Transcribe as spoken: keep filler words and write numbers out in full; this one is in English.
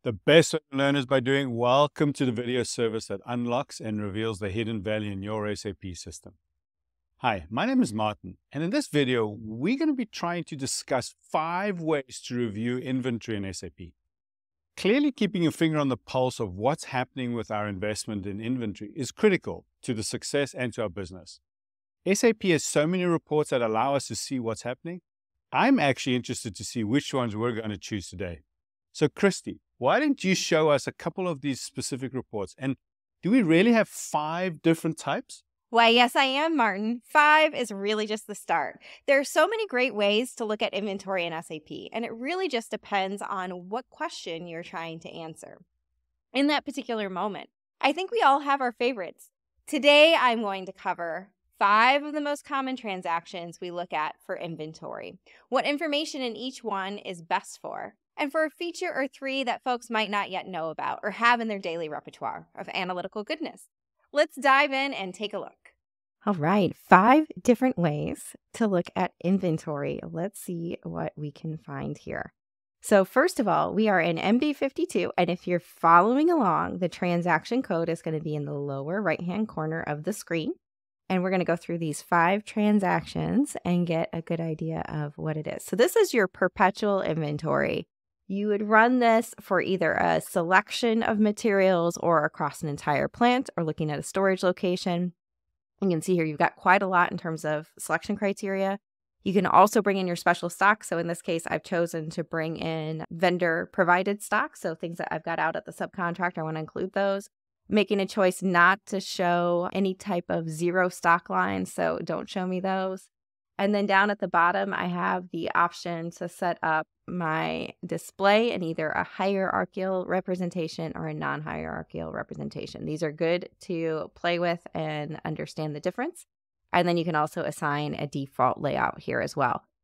The best way to learn is by doing. Welcome to the video service that unlocks and reveals the hidden value in your S A P system. Hi, my name is Martin, and in this video, we're going to be trying to discuss five ways to review inventory in S A P. Clearly, keeping your finger on the pulse of what's happening with our investment in inventory is critical to the success and to our business. S A P has so many reports that allow us to see what's happening. I'm actually interested to see which ones we're going to choose today. So, Christy, why don't you show us a couple of these specific reports? And do we really have five different types? Why, yes, I am, Martin. Five is really just the start. There are so many great ways to look at inventory in S A P, and it really just depends on what question you're trying to answer in that particular moment. I think we all have our favorites. Today, I'm going to cover five of the most common transactions we look at for inventory, what information in each one is best for, and for a feature or three that folks might not yet know about or have in their daily repertoire of analytical goodness. Let's dive in and take a look. All right, five different ways to look at inventory. Let's see what we can find here. So first of all, we are in M B fifty-two, and if you're following along, the transaction code is going to be in the lower right-hand corner of the screen. And we're going to go through these five transactions and get a good idea of what it is. So this is your perpetual inventory. You would run this for either a selection of materials or across an entire plant or looking at a storage location. You can see here you've got quite a lot in terms of selection criteria. You can also bring in your special stock. So in this case, I've chosen to bring in vendor provided stock. So things that I've got out at the subcontractor, I want to include those. Making a choice not to show any type of zero stock lines, so don't show me those. And then down at the bottom, I have the option to set up my display in either a hierarchical representation or a non-hierarchical representation. These are good to play with and understand the difference. And then you can also assign a default layout here as well.